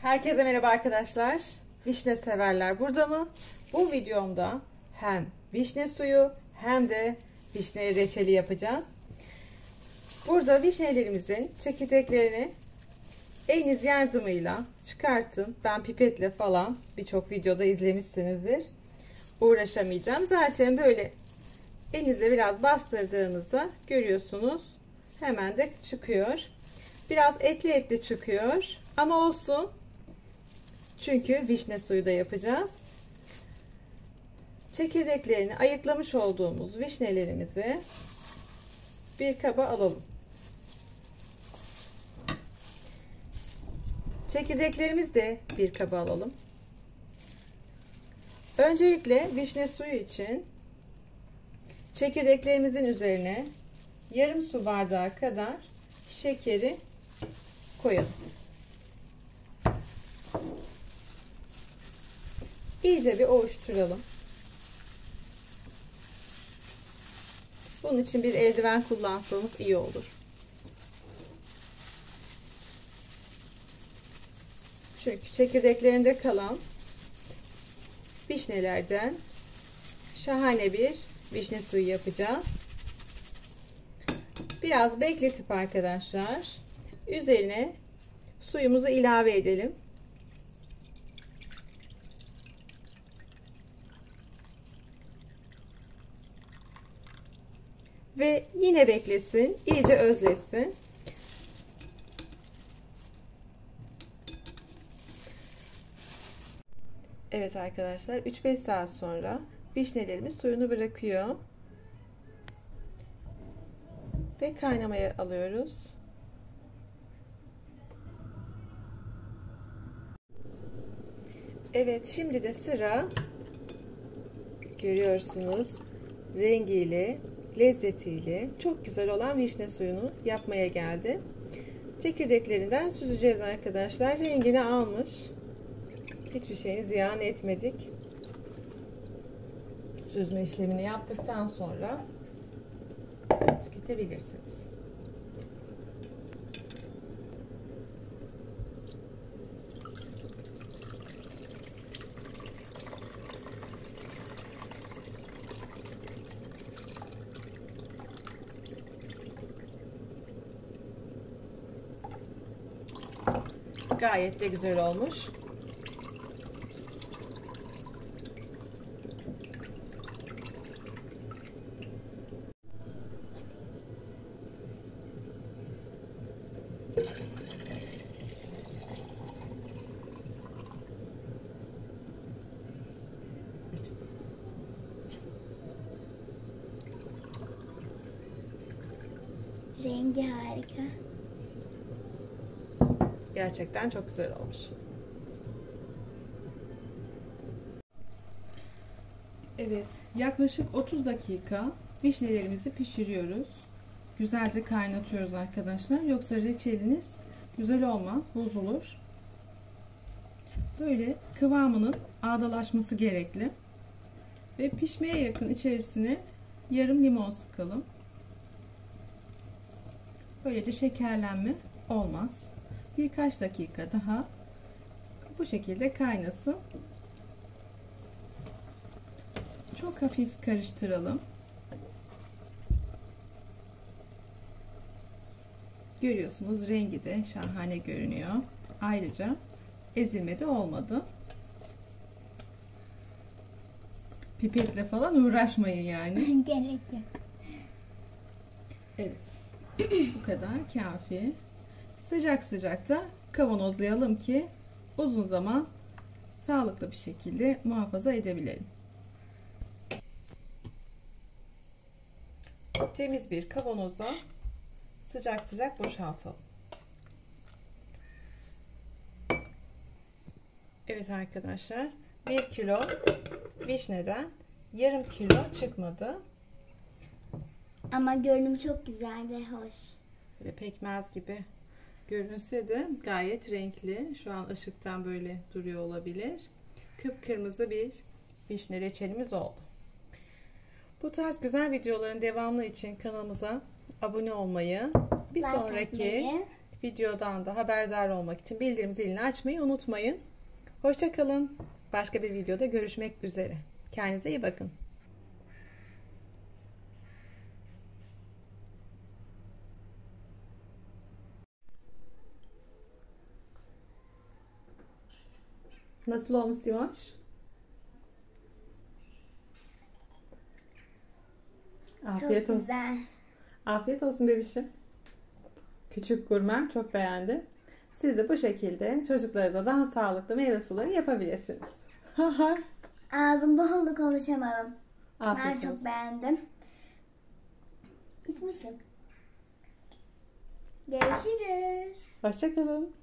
Herkese merhaba arkadaşlar. Vişne severler burada mı? Bu videomda hem vişne suyu hem de vişne reçeli yapacağız. Burada vişnelerimizin çekirdeklerini eliniz yardımıyla çıkartın. Ben pipetle falan birçok videoda izlemişsinizdir. Uğraşamayacağım. Zaten böyle elinizle biraz bastırdığınızda görüyorsunuz. Hemen de çıkıyor. Biraz etli çıkıyor. Ama olsun. Çünkü vişne suyu da yapacağız. Çekirdeklerini ayıklamış olduğumuz vişnelerimizi bir kaba alalım. Çekirdeklerimizi de bir kaba alalım. Öncelikle vişne suyu için çekirdeklerimizin üzerine yarım su bardağı kadar şekeri koyalım. İyice bir ovuşturalım. Bunun için bir eldiven kullansanız iyi olur. Çünkü çekirdeklerinde kalan vişnelerden şahane bir vişne suyu yapacağız. Biraz bekletip arkadaşlar üzerine suyumuzu ilave edelim. Ve yine beklesin, iyice özlesin. Evet arkadaşlar, 3-5 saat sonra vişnelerimiz suyunu bırakıyor. Ve kaynamaya alıyoruz. Evet, şimdi de sıra görüyorsunuz rengiyle, lezzetiyle çok güzel olan vişne suyunu yapmaya geldi. Çekirdeklerinden süzeceğiz arkadaşlar. Rengini almış. Hiçbir şeyini ziyan etmedik. Süzme işlemini yaptıktan sonra tüketebilirsiniz. Gayet de güzel olmuş. Rengi harika. Gerçekten çok güzel olmuş. Evet, yaklaşık 30 dakika vişnelerimizi pişiriyoruz. Güzelce kaynatıyoruz arkadaşlar. Yoksa reçeliniz güzel olmaz, bozulur. Böyle kıvamının ağdalaşması gerekli. Ve pişmeye yakın içerisine yarım limon sıkalım. Böylece şekerlenme olmaz. Birkaç dakika daha bu şekilde kaynasın. Çok hafif karıştıralım. Görüyorsunuz rengi de şahane görünüyor. Ayrıca ezilme de olmadı. Pipetle falan uğraşmayın yani. Gerek yok. Evet. Bu kadar kafi. Sıcak sıcak da kavanozlayalım ki uzun zaman sağlıklı bir şekilde muhafaza edebilelim. Temiz bir kavanoza sıcak sıcak boşaltalım. Evet arkadaşlar, 1 kilo vişneden yarım kilo çıkmadı. Ama görünümü çok güzel ve hoş. Böyle pekmez gibi görünse de gayet renkli. Şu an ışıktan böyle duruyor olabilir. Kıpkırmızı bir vişne reçelimiz oldu. Bu tarz güzel videoların devamlı için kanalımıza abone olmayı, bir Like sonraki atmayı videodan da haberdar olmak için bildirim zilini açmayı unutmayın. Hoşça kalın. Başka bir videoda görüşmek üzere. Kendinize iyi bakın. Nasıl olmuş Simoş? Afiyet Çok olsun. güzel. Afiyet olsun bebişim. Küçük gurmem çok beğendi. Siz de bu şekilde çocuklara daha sağlıklı meyve suları yapabilirsiniz. Ağzımda oldu, konuşamadım. Afiyet Ben olsun. çok beğendim. İçmişim. Görüşürüz. Hoşça kalın.